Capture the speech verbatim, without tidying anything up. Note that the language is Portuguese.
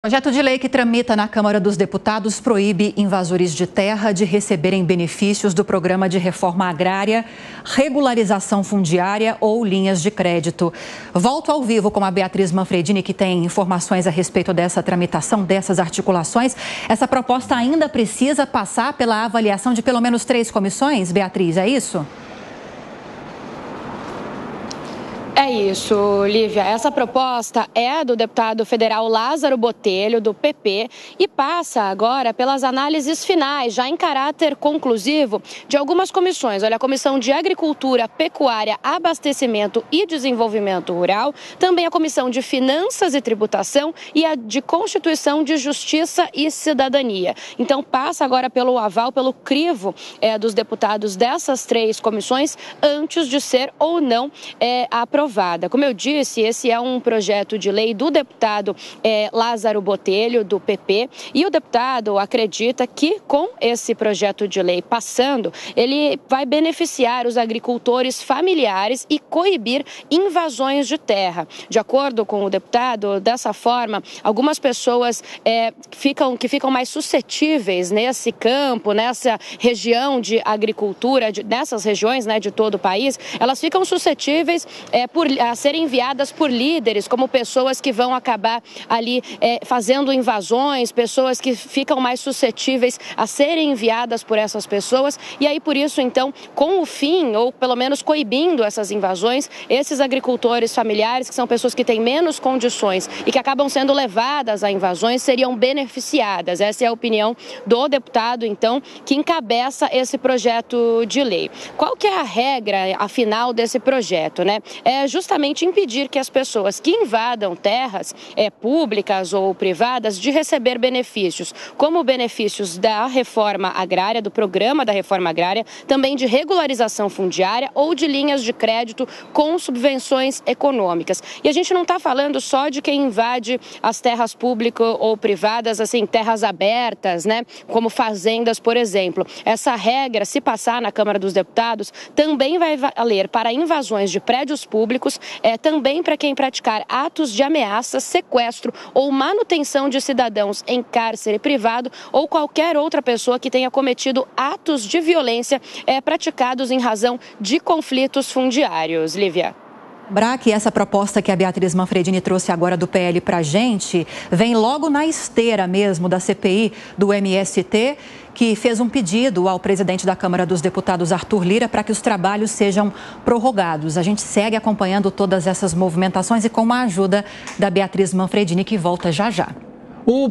O projeto de lei que tramita na Câmara dos Deputados proíbe invasores de terra de receberem benefícios do Programa de Reforma Agrária, regularização fundiária ou linhas de crédito. Volto ao vivo com a Beatriz Manfredini, que tem informações a respeito dessa tramitação, dessas articulações. Essa proposta ainda precisa passar pela avaliação de pelo menos três comissões, Beatriz, é isso? É isso, Lívia. Essa proposta é do deputado federal Lázaro Botelho, do P P, e passa agora pelas análises finais, já em caráter conclusivo, de algumas comissões. Olha, a Comissão de Agricultura, Pecuária, Abastecimento e Desenvolvimento Rural, também a Comissão de Finanças e Tributação e a de Constituição, de Justiça e Cidadania. Então, passa agora pelo aval, pelo crivo é, dos deputados dessas três comissões, antes de ser ou não é, aprovada. Como eu disse, esse é um projeto de lei do deputado é, Lázaro Botelho, do P P, e o deputado acredita que, com esse projeto de lei passando, ele vai beneficiar os agricultores familiares e coibir invasões de terra. De acordo com o deputado, dessa forma, algumas pessoas é, ficam, que ficam mais suscetíveis nesse campo, nessa região de agricultura, de, nessas regiões, né, de todo o país, elas ficam suscetíveis é, por, a serem enviadas por líderes, como pessoas que vão acabar ali é, fazendo invasões, pessoas que ficam mais suscetíveis a serem enviadas por essas pessoas. E aí, por isso, então, com o fim, ou pelo menos coibindo essas invasões, esses agricultores familiares, que são pessoas que têm menos condições e que acabam sendo levadas a invasões, seriam beneficiadas. Essa é a opinião do deputado, então, que encabeça esse projeto de lei. Qual que é a regra, afinal, desse projeto, né? É justamente impedir que as pessoas que invadam terras é, públicas ou privadas de receber benefícios, como benefícios da reforma agrária, do programa da reforma agrária, também de regularização fundiária ou de linhas de crédito com subvenções econômicas. E a gente não está falando só de quem invade as terras públicas ou privadas, assim, terras abertas, né, como fazendas, por exemplo. Essa regra, se passar na Câmara dos Deputados, também vai valer para invasões de prédios públicos, é, também para quem praticar atos de ameaça, sequestro ou manutenção de cidadãos em cárcere privado ou qualquer outra pessoa que tenha cometido atos de violência é, praticados em razão de conflitos fundiários. Lívia. Lembrar que essa proposta que a Beatriz Manfredini trouxe agora do P L para a gente vem logo na esteira mesmo da C P I do M S T, que fez um pedido ao presidente da Câmara dos Deputados, Arthur Lira, para que os trabalhos sejam prorrogados. A gente segue acompanhando todas essas movimentações e com a ajuda da Beatriz Manfredini, que volta já já.